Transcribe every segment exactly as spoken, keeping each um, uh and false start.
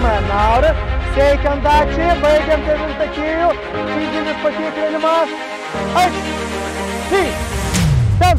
pirmąją naurą. Sveikiam Dačiai, baigiam devintą kėjų. Fizinis patikrinimas. Aš! Ty! Ten!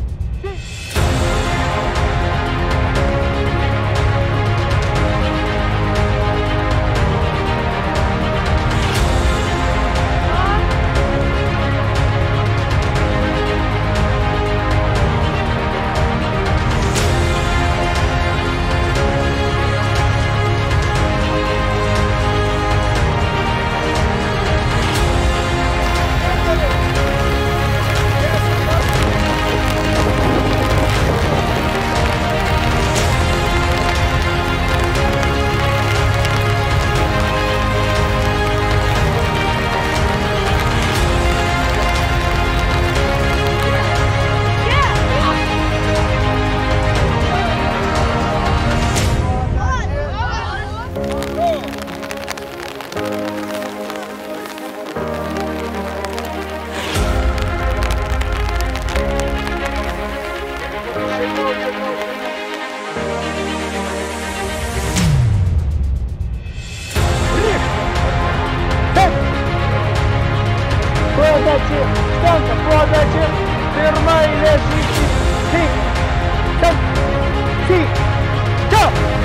Podači, stanka, podači, pirma eilė žingsnis, tik, ten, tik, go!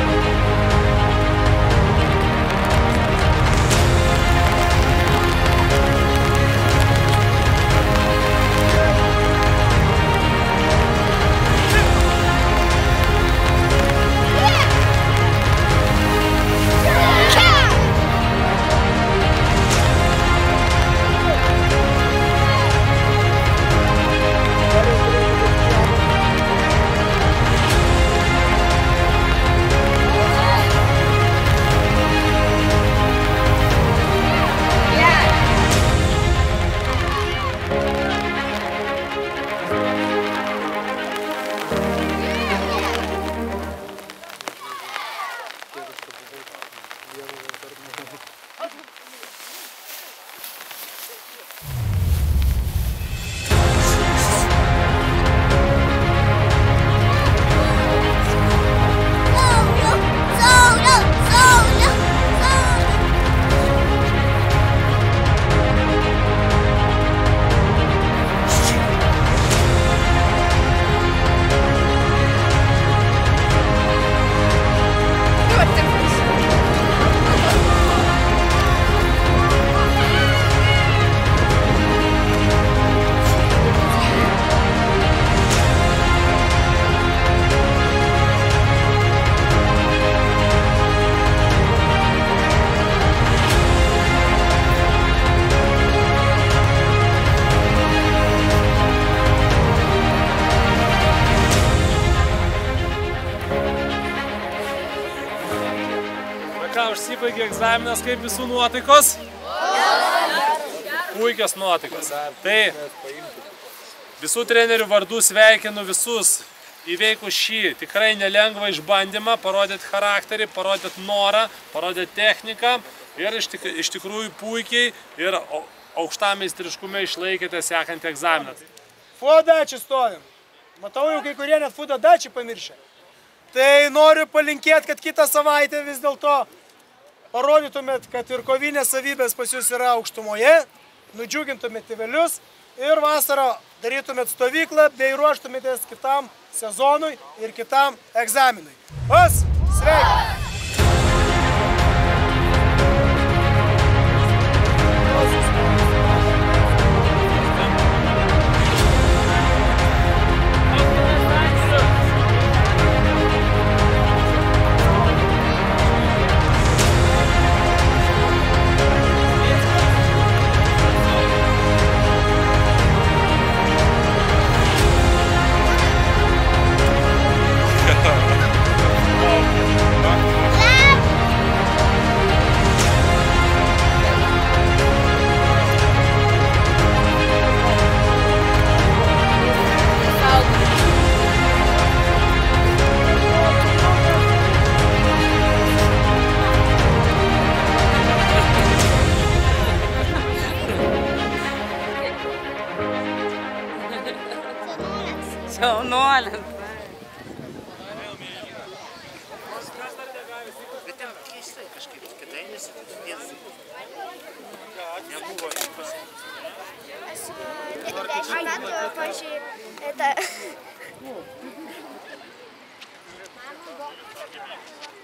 Užsibaigė egzaminas, kaip visų nuotaikos? Puikios nuotaikos. Tai visų trenerių vardų sveikinu visus įveikus šį tikrai nelengvą išbandymą, parodėt charakterį, parodėt norą, parodėt techniką ir iš, tik, iš tikrųjų puikiai ir aukštam meistriškume išlaikėte sekantį egzaminą. Fuo dačių stovim. Matau, jau kai kurie net fuo dačių pamiršę. Tai noriu palinkėti, kad kitą savaitę vis dėlto parodytumėt, kad ir kovinės savybės pas jūs yra aukštumoje, nudžiugintumėt tėvelius ir vasarą darytumėt stovyklą bei ruoštumėtės kitam sezonui ir kitam egzaminui. Pas, sveiki! Jaunuolis. Bet ten keistai kažkaip. Nebuvo. Esu dešimt metų, pažiūrėjau,